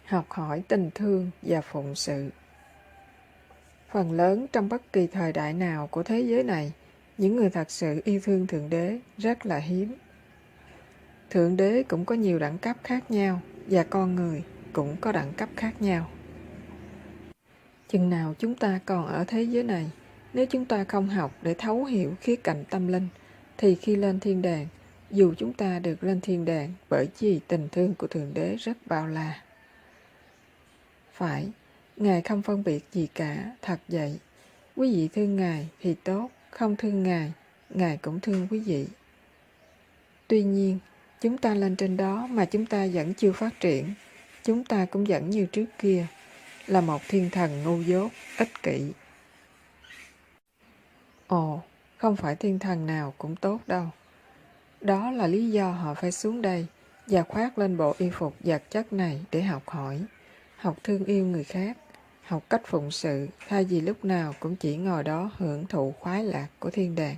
học hỏi tình thương và phụng sự. Phần lớn trong bất kỳ thời đại nào của thế giới này, những người thật sự yêu thương Thượng Đế rất là hiếm. Thượng Đế cũng có nhiều đẳng cấp khác nhau và con người cũng có đẳng cấp khác nhau. Chừng nào chúng ta còn ở thế giới này, nếu chúng ta không học để thấu hiểu khía cạnh tâm linh, thì khi lên thiên đàng, dù chúng ta được lên thiên đàng bởi vì tình thương của Thượng Đế rất bao la. Phải, Ngài không phân biệt gì cả, thật vậy. Quý vị thương Ngài thì tốt, không thương Ngài, Ngài cũng thương quý vị. Tuy nhiên, chúng ta lên trên đó mà chúng ta vẫn chưa phát triển. Chúng ta cũng vẫn như trước kia, là một thiên thần ngu dốt, ích kỷ. Ồ, không phải thiên thần nào cũng tốt đâu. Đó là lý do họ phải xuống đây và khoác lên bộ y phục vật chất này để học hỏi, học thương yêu người khác, học cách phụng sự thay vì lúc nào cũng chỉ ngồi đó hưởng thụ khoái lạc của thiên đàng.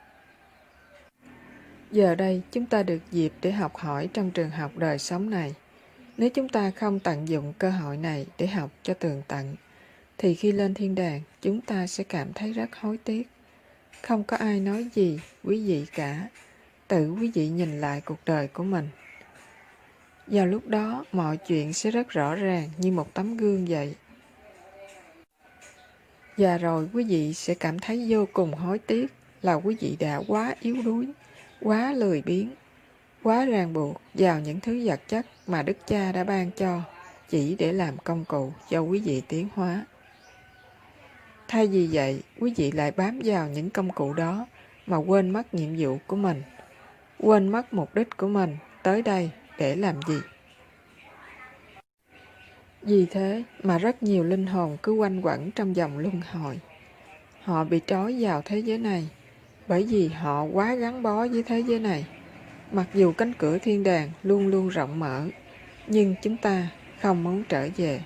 Giờ đây chúng ta được dịp để học hỏi trong trường học đời sống này. Nếu chúng ta không tận dụng cơ hội này để học cho tường tận, thì khi lên thiên đàng chúng ta sẽ cảm thấy rất hối tiếc. Không có ai nói gì quý vị cả. Tự quý vị nhìn lại cuộc đời của mình. Vào lúc đó mọi chuyện sẽ rất rõ ràng như một tấm gương vậy. Và rồi quý vị sẽ cảm thấy vô cùng hối tiếc là quý vị đã quá yếu đuối, quá lười biếng, quá ràng buộc vào những thứ vật chất mà Đức Cha đã ban cho chỉ để làm công cụ cho quý vị tiến hóa. Thay vì vậy, quý vị lại bám vào những công cụ đó mà quên mất nhiệm vụ của mình, quên mất mục đích của mình tới đây để làm gì. Vì thế mà rất nhiều linh hồn cứ quanh quẩn trong vòng luân hồi. Họ bị trói vào thế giới này bởi vì họ quá gắn bó với thế giới này. Mặc dù cánh cửa thiên đàng luôn luôn rộng mở, nhưng chúng ta không muốn trở về.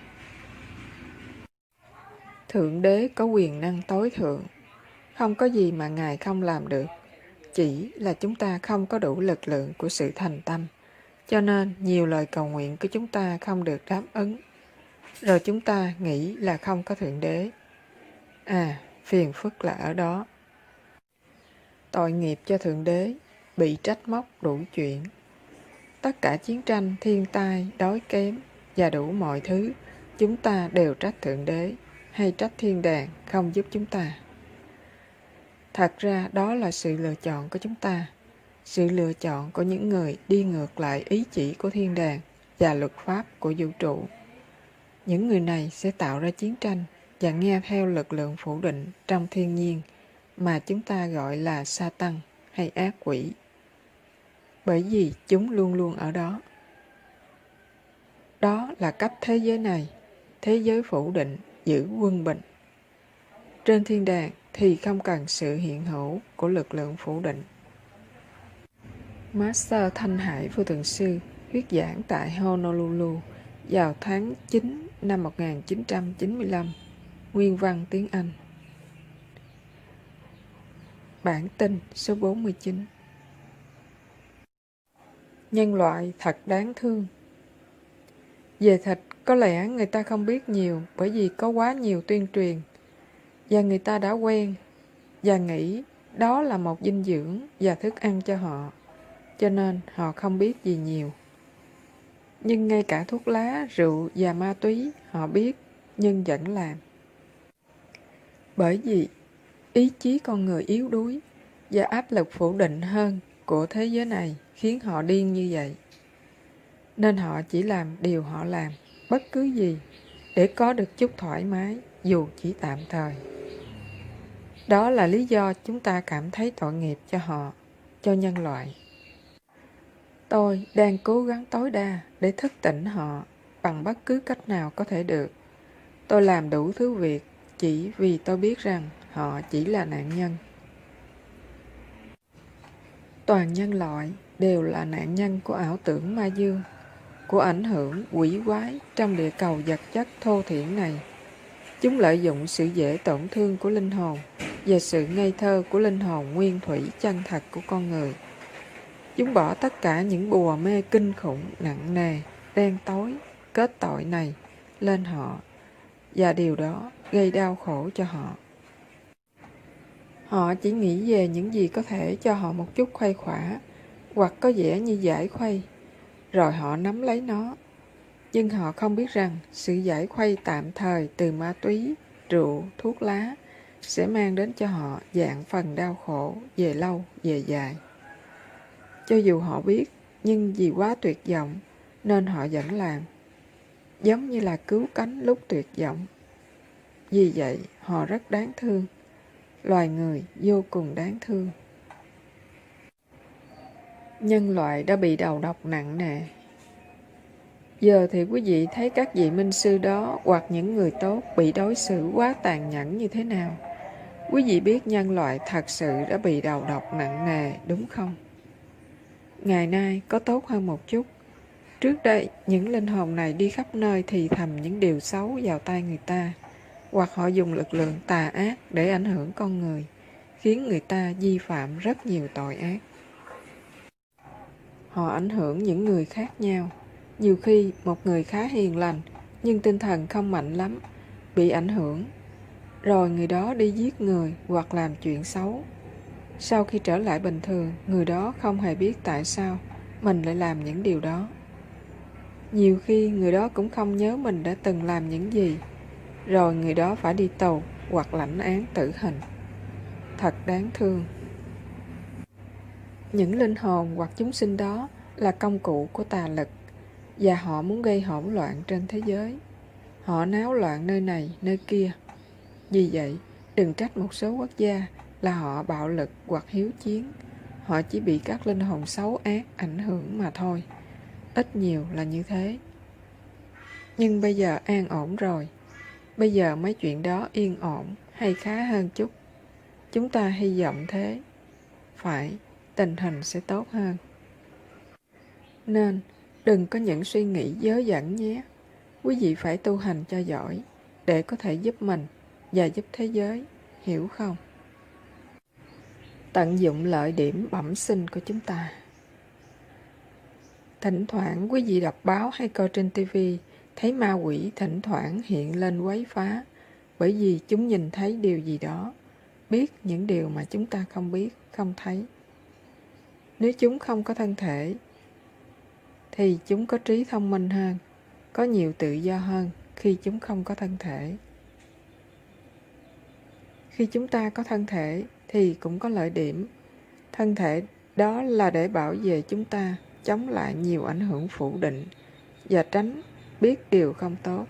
Thượng Đế có quyền năng tối thượng. Không có gì mà Ngài không làm được. Chỉ là chúng ta không có đủ lực lượng của sự thành tâm. Cho nên nhiều lời cầu nguyện của chúng ta không được đáp ứng. Rồi chúng ta nghĩ là không có Thượng Đế. Phiền phức là ở đó. Tội nghiệp cho Thượng Đế, bị trách móc đủ chuyện. Tất cả chiến tranh, thiên tai, đói kém và đủ mọi thứ, chúng ta đều trách Thượng Đế hay trách thiên đàng không giúp chúng ta. Thật ra đó là sự lựa chọn của chúng ta, sự lựa chọn của những người đi ngược lại ý chỉ của thiên đàng và luật pháp của vũ trụ. Những người này sẽ tạo ra chiến tranh và nghe theo lực lượng phủ định trong thiên nhiên mà chúng ta gọi là Sa-tăng hay ác quỷ. Bởi vì chúng luôn luôn ở đó. Đó là cách thế giới này, thế giới phủ định, giữ quân bình. Trên thiên đàng thì không cần sự hiện hữu của lực lượng phủ định. Master Thanh Hải Vô Thượng Sư thuyết giảng tại Honolulu vào tháng 9 năm 1995, nguyên văn tiếng Anh. Bản tin số 49. Nhân loại thật đáng thương. Về thịt, có lẽ người ta không biết nhiều bởi vì có quá nhiều tuyên truyền. Và người ta đã quen và nghĩ đó là một dinh dưỡng và thức ăn cho họ. Cho nên họ không biết gì nhiều. Nhưng ngay cả thuốc lá, rượu và ma túy họ biết nhưng vẫn làm. Bởi vì ý chí con người yếu đuối và áp lực phủ định hơn của thế giới này khiến họ điên như vậy. Nên họ chỉ làm điều họ làm, bất cứ gì, để có được chút thoải mái dù chỉ tạm thời. Đó là lý do chúng ta cảm thấy tội nghiệp cho họ, cho nhân loại. Tôi đang cố gắng tối đa để thức tỉnh họ bằng bất cứ cách nào có thể được. Tôi làm đủ thứ việc chỉ vì tôi biết rằng họ chỉ là nạn nhân. Toàn nhân loại đều là nạn nhân của ảo tưởng ma dương, của ảnh hưởng quỷ quái trong địa cầu vật chất thô thiển này. Chúng lợi dụng sự dễ tổn thương của linh hồn và sự ngây thơ của linh hồn nguyên thủy chân thật của con người. Chúng bỏ tất cả những bùa mê kinh khủng, nặng nề, đen tối kết tội này lên họ, và điều đó gây đau khổ cho họ. Họ chỉ nghĩ về những gì có thể cho họ một chút khuây khỏa, hoặc có vẻ như giải khuây, rồi họ nắm lấy nó. Nhưng họ không biết rằng sự giải khuây tạm thời từ ma túy, rượu, thuốc lá sẽ mang đến cho họ vạn phần đau khổ về lâu về dài. Cho dù họ biết, nhưng vì quá tuyệt vọng nên họ vẫn làm, giống như là cứu cánh lúc tuyệt vọng. Vì vậy họ rất đáng thương, loài người vô cùng đáng thương. Nhân loại đã bị đầu độc nặng nề. Giờ thì quý vị thấy các vị minh sư đó hoặc những người tốt bị đối xử quá tàn nhẫn như thế nào. Quý vị biết nhân loại thật sự đã bị đầu độc nặng nề, đúng không? Ngày nay có tốt hơn một chút. Trước đây, những linh hồn này đi khắp nơi thì thầm những điều xấu vào tai người ta, hoặc họ dùng lực lượng tà ác để ảnh hưởng con người, khiến người ta vi phạm rất nhiều tội ác. Họ ảnh hưởng những người khác nhau. Nhiều khi một người khá hiền lành, nhưng tinh thần không mạnh lắm, bị ảnh hưởng. Rồi người đó đi giết người hoặc làm chuyện xấu. Sau khi trở lại bình thường, người đó không hề biết tại sao mình lại làm những điều đó. Nhiều khi người đó cũng không nhớ mình đã từng làm những gì. Rồi người đó phải đi tù hoặc lãnh án tử hình. Thật đáng thương. Những linh hồn hoặc chúng sinh đó là công cụ của tà lực, và họ muốn gây hỗn loạn trên thế giới. Họ náo loạn nơi này, nơi kia. Vì vậy, đừng trách một số quốc gia là họ bạo lực hoặc hiếu chiến. Họ chỉ bị các linh hồn xấu ác ảnh hưởng mà thôi. Ít nhiều là như thế. Nhưng bây giờ an ổn rồi. Bây giờ mấy chuyện đó yên ổn hay khá hơn chút. Chúng ta hy vọng thế. Phải, tình hình sẽ tốt hơn. Nên, đừng có những suy nghĩ dớ dẫn nhé. Quý vị phải tu hành cho giỏi để có thể giúp mình và giúp thế giới, hiểu không? Tận dụng lợi điểm bẩm sinh của chúng ta. Thỉnh thoảng quý vị đọc báo hay coi trên TV, thấy ma quỷ thỉnh thoảng hiện lên quấy phá, bởi vì chúng nhìn thấy điều gì đó, biết những điều mà chúng ta không biết, không thấy. Nếu chúng không có thân thể, thì chúng có trí thông minh hơn, có nhiều tự do hơn khi chúng không có thân thể. Khi chúng ta có thân thể thì cũng có lợi điểm. Thân thể đó là để bảo vệ chúng ta chống lại nhiều ảnh hưởng phủ định và tránh biết điều không tốt.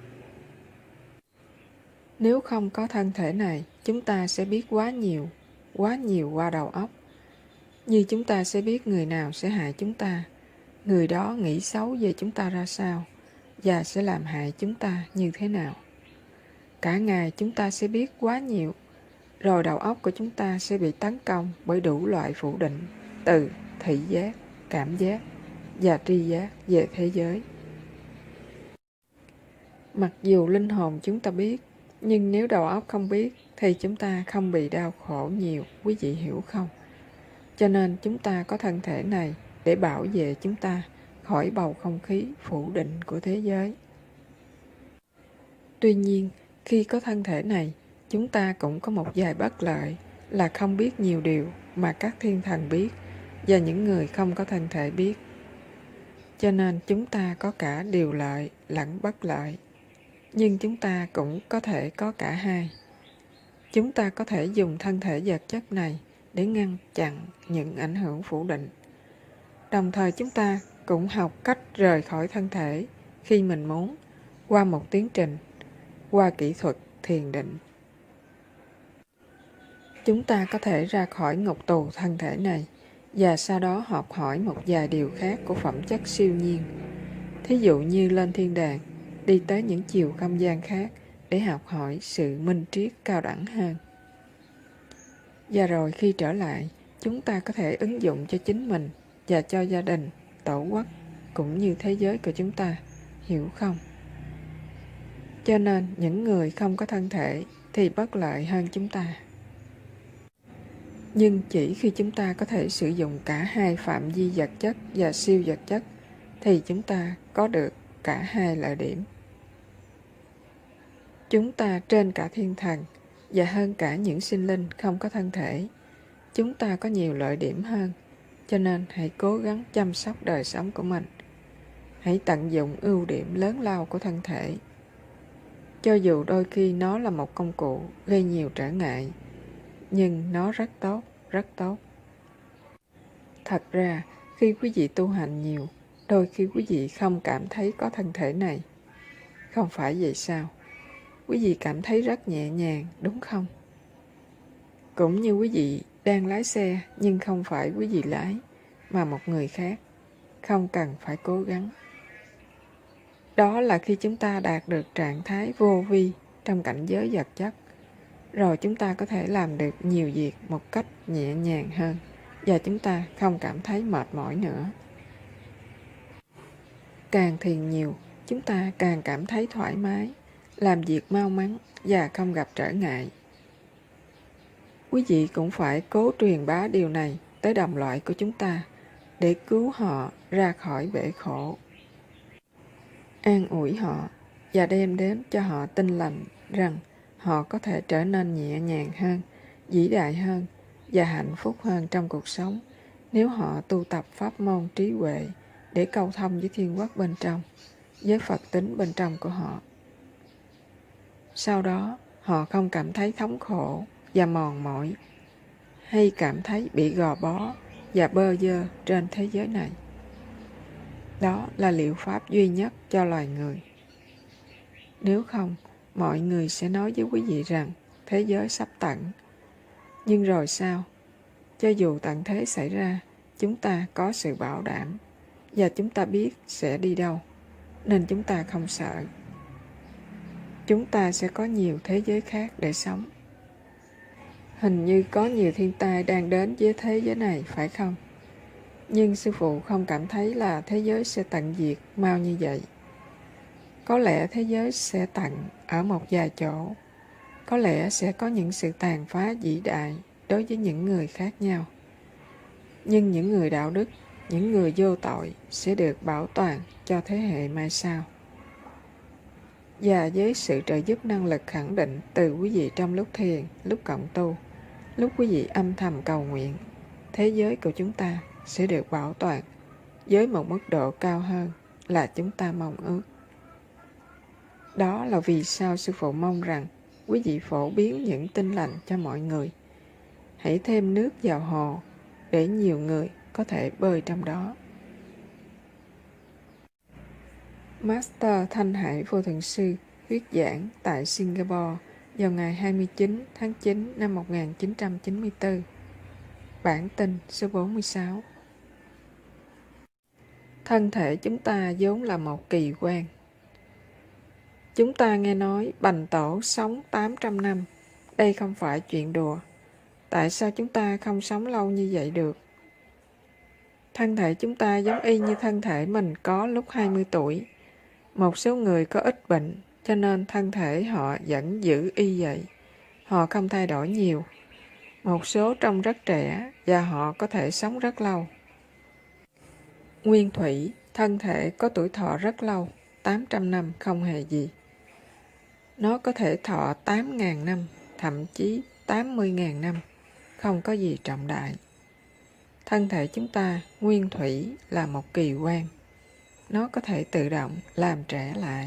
Nếu không có thân thể này, chúng ta sẽ biết quá nhiều qua đầu óc. Như chúng ta sẽ biết người nào sẽ hại chúng ta, người đó nghĩ xấu về chúng ta ra sao, và sẽ làm hại chúng ta như thế nào. Cả ngày chúng ta sẽ biết quá nhiều, rồi đầu óc của chúng ta sẽ bị tấn công bởi đủ loại phủ định, từ thị giác, cảm giác và tri giác về thế giới. Mặc dù linh hồn chúng ta biết, nhưng nếu đầu óc không biết thì chúng ta không bị đau khổ nhiều, quý vị hiểu không? Cho nên chúng ta có thân thể này để bảo vệ chúng ta khỏi bầu không khí phủ định của thế giới. Tuy nhiên, khi có thân thể này, chúng ta cũng có một vài bất lợi là không biết nhiều điều mà các thiên thần biết và những người không có thân thể biết. Cho nên chúng ta có cả điều lợi lẫn bất lợi. Nhưng chúng ta cũng có thể có cả hai. Chúng ta có thể dùng thân thể vật chất này để ngăn chặn những ảnh hưởng phủ định. Đồng thời chúng ta cũng học cách rời khỏi thân thể khi mình muốn, qua một tiến trình, qua kỹ thuật thiền định. Chúng ta có thể ra khỏi ngục tù thân thể này và sau đó học hỏi một vài điều khác của phẩm chất siêu nhiên. Thí dụ như lên thiên đàng, đi tới những chiều không gian khác để học hỏi sự minh triết cao đẳng hơn. Và rồi khi trở lại, chúng ta có thể ứng dụng cho chính mình và cho gia đình, tổ quốc, cũng như thế giới của chúng ta, hiểu không? Cho nên những người không có thân thể thì bất lợi hơn chúng ta. Nhưng chỉ khi chúng ta có thể sử dụng cả hai phạm vi vật chất và siêu vật chất thì chúng ta có được cả hai lợi điểm. Chúng ta trên cả thiên thần và hơn cả những sinh linh không có thân thể. Chúng ta có nhiều lợi điểm hơn, cho nên hãy cố gắng chăm sóc đời sống của mình. Hãy tận dụng ưu điểm lớn lao của thân thể. Cho dù đôi khi nó là một công cụ gây nhiều trở ngại, nhưng nó rất tốt, rất tốt. Thật ra, khi quý vị tu hành nhiều, đôi khi quý vị không cảm thấy có thân thể này. Không phải vậy sao? Quý vị cảm thấy rất nhẹ nhàng, đúng không? Cũng như quý vị đang lái xe, nhưng không phải quý vị lái, mà một người khác. Không cần phải cố gắng. Đó là khi chúng ta đạt được trạng thái vô vi trong cảnh giới vật chất. Rồi chúng ta có thể làm được nhiều việc một cách nhẹ nhàng hơn, và chúng ta không cảm thấy mệt mỏi nữa. Càng thiền nhiều, chúng ta càng cảm thấy thoải mái, làm việc mau mắn và không gặp trở ngại. Quý vị cũng phải cố truyền bá điều này tới đồng loại của chúng ta để cứu họ ra khỏi bể khổ. An ủi họ và đem đến cho họ tin lành rằng họ có thể trở nên nhẹ nhàng hơn, vĩ đại hơn và hạnh phúc hơn trong cuộc sống nếu họ tu tập pháp môn trí huệ để câu thông với thiên quốc bên trong, với Phật tính bên trong của họ. Sau đó, họ không cảm thấy thống khổ và mòn mỏi, hay cảm thấy bị gò bó và bơ vơ trên thế giới này. Đó là liệu pháp duy nhất cho loài người. Nếu không, mọi người sẽ nói với quý vị rằng thế giới sắp tận. Nhưng rồi sao? Cho dù tận thế xảy ra, chúng ta có sự bảo đảm và chúng ta biết sẽ đi đâu, nên chúng ta không sợ. Chúng ta sẽ có nhiều thế giới khác để sống. Hình như có nhiều thiên tai đang đến với thế giới này, phải không? Nhưng sư phụ không cảm thấy là thế giới sẽ tận diệt mau như vậy. Có lẽ thế giới sẽ tận ở một vài chỗ. Có lẽ sẽ có những sự tàn phá vĩ đại đối với những người khác nhau. Nhưng những người đạo đức, những người vô tội sẽ được bảo toàn cho thế hệ mai sau. Và với sự trợ giúp năng lực khẳng định từ quý vị trong lúc thiền, lúc cộng tu, lúc quý vị âm thầm cầu nguyện, thế giới của chúng ta sẽ được bảo toàn với một mức độ cao hơn là chúng ta mong ước. Đó là vì sao sư phụ mong rằng quý vị phổ biến những tin lành cho mọi người. Hãy thêm nước vào hồ để nhiều người có thể bơi trong đó. Master Thanh Hải Vô Thượng Sư thuyết giảng tại Singapore vào ngày 29 tháng 9 năm 1994. Bản tin số 46. Thân thể chúng ta vốn là một kỳ quan. Chúng ta nghe nói Bành Tổ sống 800 năm. Đây không phải chuyện đùa. Tại sao chúng ta không sống lâu như vậy được? Thân thể chúng ta giống y như thân thể mình có lúc 20 tuổi. Một số người có ít bệnh, cho nên thân thể họ vẫn giữ y vậy. Họ không thay đổi nhiều. Một số trông rất trẻ và họ có thể sống rất lâu. Nguyên thủy, thân thể có tuổi thọ rất lâu, 800 năm không hề gì. Nó có thể thọ 8.000 năm, thậm chí 80.000 năm, không có gì trọng đại. Thân thể chúng ta, nguyên thủy, là một kỳ quan. Nó có thể tự động làm trẻ lại.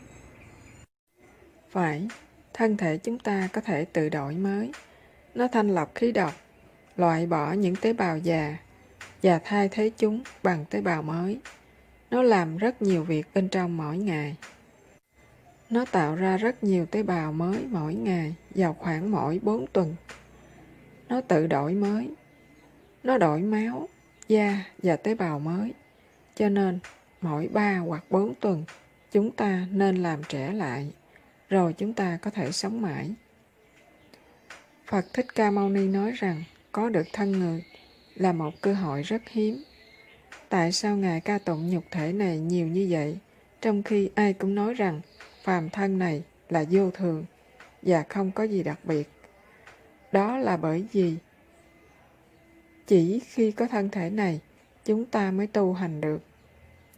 Phải, thân thể chúng ta có thể tự đổi mới. Nó thanh lọc khí độc, loại bỏ những tế bào già và thay thế chúng bằng tế bào mới. Nó làm rất nhiều việc bên trong mỗi ngày. Nó tạo ra rất nhiều tế bào mới mỗi ngày vào khoảng mỗi 4 tuần. Nó tự đổi mới. Nó đổi máu, da và tế bào mới. Cho nên, mỗi 3 hoặc 4 tuần, chúng ta nên làm trẻ lại, rồi chúng ta có thể sống mãi. Phật Thích Ca Mâu Ni nói rằng có được thân người là một cơ hội rất hiếm. Tại sao Ngài ca tụng nhục thể này nhiều như vậy, trong khi ai cũng nói rằng phàm thân này là vô thường và không có gì đặc biệt? Đó là bởi vì chỉ khi có thân thể này, chúng ta mới tu hành được.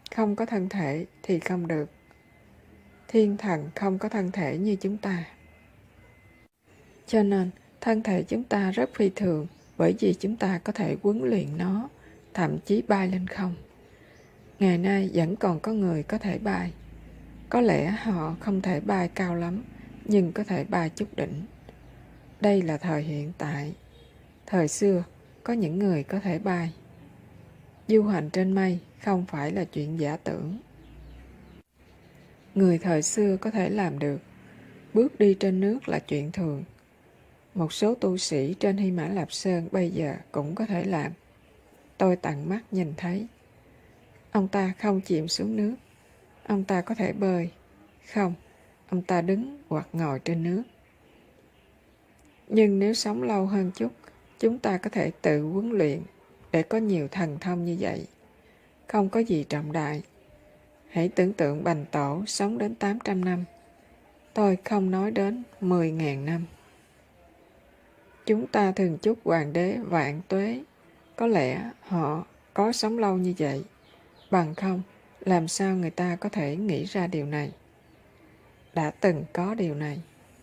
Không có thân thể thì không được. Thiên thần không có thân thể như chúng ta. Cho nên, thân thể chúng ta rất phi thường, bởi vì chúng ta có thể huấn luyện nó, thậm chí bay lên không. Ngày nay vẫn còn có người có thể bay. Có lẽ họ không thể bay cao lắm, nhưng có thể bay chút đỉnh. Đây là thời hiện tại. Thời xưa, có những người có thể bay. Du hành trên mây không phải là chuyện giả tưởng. Người thời xưa có thể làm được. Bước đi trên nước là chuyện thường. Một số tu sĩ trên Hy Mã Lạp Sơn bây giờ cũng có thể làm. Tôi tận mắt nhìn thấy. Ông ta không chìm xuống nước. Ông ta có thể bơi. Không, ông ta đứng hoặc ngồi trên nước. Nhưng nếu sống lâu hơn chút, chúng ta có thể tự huấn luyện để có nhiều thần thông như vậy. Không có gì trọng đại. Hãy tưởng tượng Bành Tổ sống đến 800 năm. Tôi không nói đến 10.000 năm. Chúng ta thường chúc hoàng đế vạn tuế. Có lẽ họ có sống lâu như vậy. Bằng không, làm sao người ta có thể nghĩ ra điều này? Đã từng có điều này.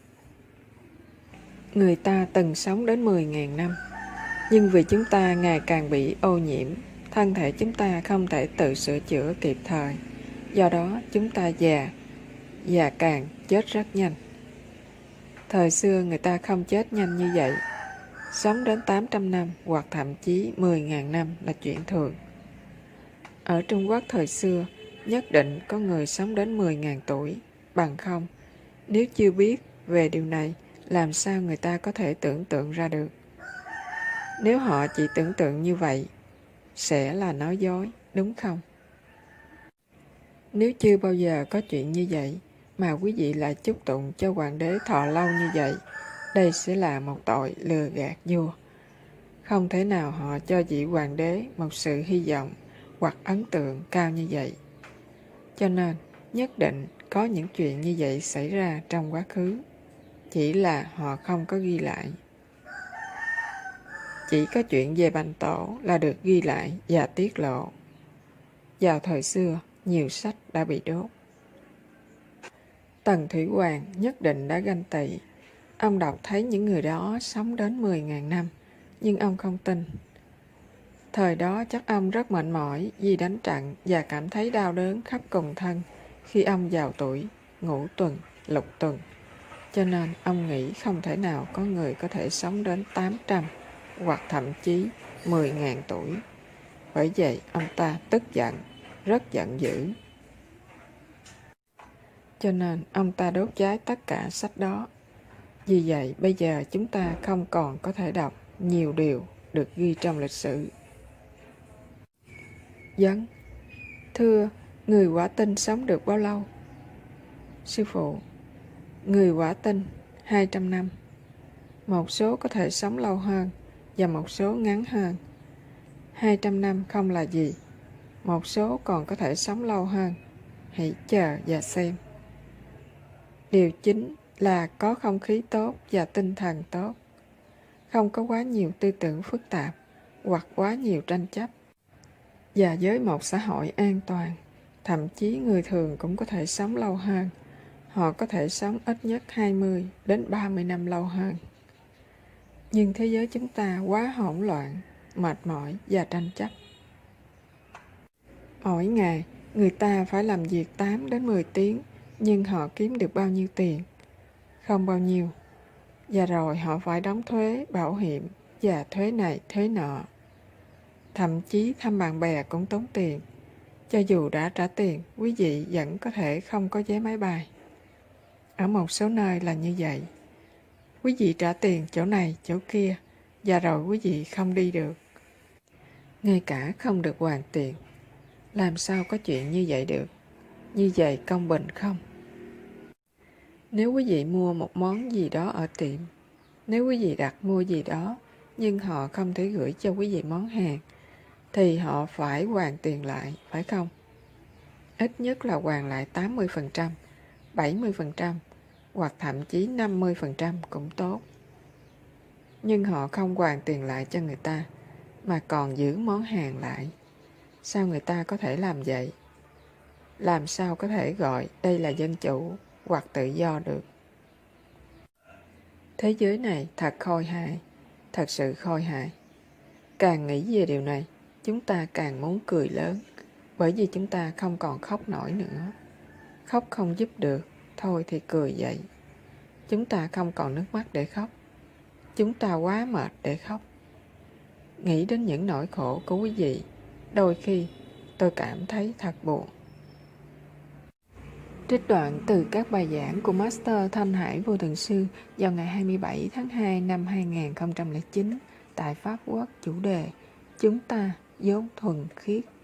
Người ta từng sống đến 10.000 năm. Nhưng vì chúng ta ngày càng bị ô nhiễm, thân thể chúng ta không thể tự sửa chữa kịp thời. Do đó chúng ta già càng chết rất nhanh. Thời xưa người ta không chết nhanh như vậy. Sống đến 800 năm hoặc thậm chí 10.000 năm là chuyện thường. Ở Trung Quốc thời xưa, nhất định có người sống đến 10.000 tuổi. Bằng không, nếu chưa biết về điều này, làm sao người ta có thể tưởng tượng ra được? Nếu họ chỉ tưởng tượng như vậy, sẽ là nói dối, đúng không? Nếu chưa bao giờ có chuyện như vậy, mà quý vị lại chúc tụng cho hoàng đế thọ lâu như vậy, đây sẽ là một tội lừa gạt vua. Không thể nào họ cho vị hoàng đế một sự hy vọng hoặc ấn tượng cao như vậy. Cho nên, nhất định có những chuyện như vậy xảy ra trong quá khứ. Chỉ là họ không có ghi lại. Chỉ có chuyện về Bành Tổ là được ghi lại và tiết lộ. Vào thời xưa, nhiều sách đã bị đốt. Tần Thủy Hoàng nhất định đã ganh tị. Ông đọc thấy những người đó sống đến 10.000 năm, nhưng ông không tin. Thời đó chắc ông rất mệt mỏi vì đánh trận và cảm thấy đau đớn khắp cùng thân khi ông vào tuổi ngũ tuần, lục tuần. Cho nên ông nghĩ không thể nào có người có thể sống đến 800 hoặc thậm chí 10.000 tuổi. Bởi vậy ông ta tức giận, rất giận dữ. Cho nên ông ta đốt cháy tất cả sách đó. Vì vậy bây giờ chúng ta không còn có thể đọc nhiều điều được ghi trong lịch sử. Dân, thưa, người quả tinh sống được bao lâu? Sư phụ, người quả tinh 200 năm. Một số có thể sống lâu hơn và một số ngắn hơn. 200 năm không là gì. Một số còn có thể sống lâu hơn. Hãy chờ và xem. Điều chính là có không khí tốt và tinh thần tốt. Không có quá nhiều tư tưởng phức tạp hoặc quá nhiều tranh chấp. Và với một xã hội an toàn, thậm chí người thường cũng có thể sống lâu hơn. Họ có thể sống ít nhất 20 đến 30 năm lâu hơn. Nhưng thế giới chúng ta quá hỗn loạn, mệt mỏi và tranh chấp. Mỗi ngày, người ta phải làm việc 8 đến 10 tiếng, nhưng họ kiếm được bao nhiêu tiền? Không bao nhiêu. Và rồi họ phải đóng thuế, bảo hiểm và thuế này, thuế nọ. Thậm chí thăm bạn bè cũng tốn tiền. Cho dù đã trả tiền, quý vị vẫn có thể không có vé máy bay. Ở một số nơi là như vậy. Quý vị trả tiền chỗ này, chỗ kia, và rồi quý vị không đi được. Ngay cả không được hoàn tiền. Làm sao có chuyện như vậy được? Như vậy công bình không? Nếu quý vị mua một món gì đó ở tiệm, nếu quý vị đặt mua gì đó, nhưng họ không thể gửi cho quý vị món hàng, thì họ phải hoàn tiền lại, phải không? Ít nhất là hoàn lại 80%, 70%, hoặc thậm chí 50% cũng tốt. Nhưng họ không hoàn tiền lại cho người ta, mà còn giữ món hàng lại. Sao người ta có thể làm vậy? làm sao có thể gọi đây là dân chủ hoặc tự do được. Thế giới này thật khôi hài, thật sự khôi hài. Càng nghĩ về điều này, chúng ta càng muốn cười lớn, bởi vì chúng ta không còn khóc nổi nữa. Khóc không giúp được, thôi thì cười vậy. Chúng ta không còn nước mắt để khóc. Chúng ta quá mệt để khóc. Nghĩ đến những nỗi khổ của quý vị, đôi khi tôi cảm thấy thật buồn. Trích đoạn từ các bài giảng của Master Thanh Hải Vô Thượng Sư vào ngày 27 tháng 2 năm 2009 tại Pháp Quốc, chủ đề Chúng ta vốn thuần khiết.